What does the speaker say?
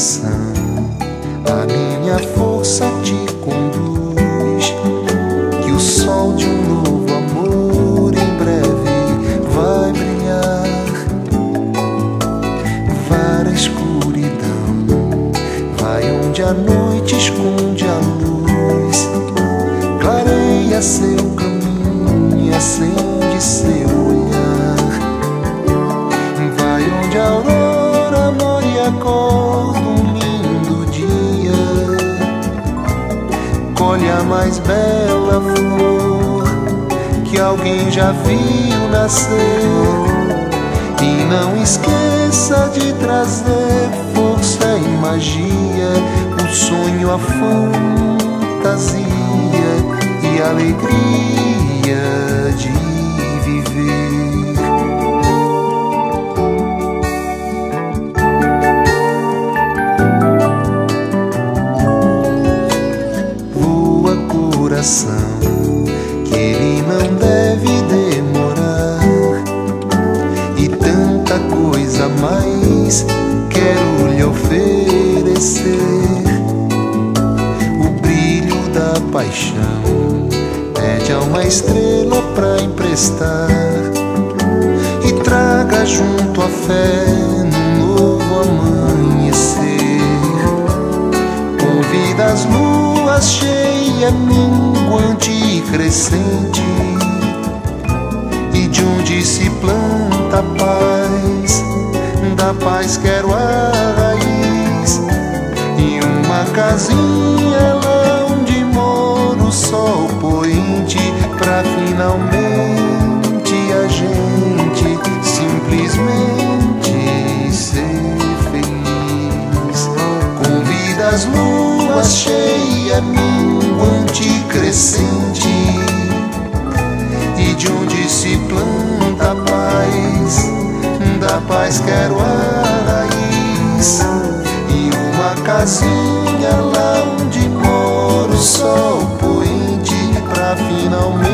coração, a minha força te conduz, que o sol de um novo amor em breve vai brilhar. Vara a escuridão, vai onde a noite esconde a luz, clareia seu caminho e acende seu olhar. Vai onde a aurora mora e acorda um lindo dia, colhe a mais bela flor que alguém já viu nascer. E não esqueça de trazer força e magia, o sonho, a fantasia e a alegria de viver. Voa, coração, que ele não deve demorar, e tanta coisa mais quero lhe oferecer. O brilho da paixão pede a uma estrela pra emprestar, e traga junto a fé num novo amanhecer. Convida as luas cheias, minguante e crescente, e de onde se planta a paz, da paz quero a raiz. E uma casinha lá onde mora o sol poente, pra finalmente a gente simplesmente ser feliz. Convida as luas cheias, minguante e crescente, e de onde se planta a paz, da paz quero a raiz. E uma casinha lá onde mora o sol poente, pra finalmente